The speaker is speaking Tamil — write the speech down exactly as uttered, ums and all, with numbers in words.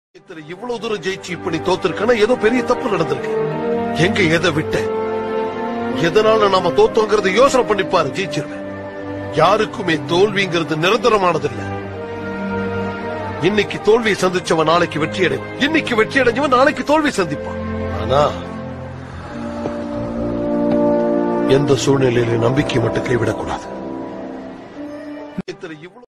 இத்தனை இவ்வளவு தூரம் ஜெயிச்சு இப்ப நீ தோத்திருக்கனா ஏதோ பெரிய தப்பு நடந்திருக்கு. எங்க எதை விட்ட எதனால நாம தோத்தோங்கிறத யோசனை பண்ணிப்பாரு, ஜெயிச்சிருவேன். யாருக்குமே தோல்விங்கிறது நிரந்தரமானதில்லை. இன்னைக்கு தோல்வியை சந்திச்சவன் நாளைக்கு வெற்றி அடைவான், இன்னைக்கு வெற்றி அடைஞ்சவன் நாளைக்கு தோல்வி சந்திப்பான். ஆனா எந்த சூழ்நிலையில நம்பிக்கை மட்டும் கைவிடக்கூடாது. இத்தனை இவ்வளவு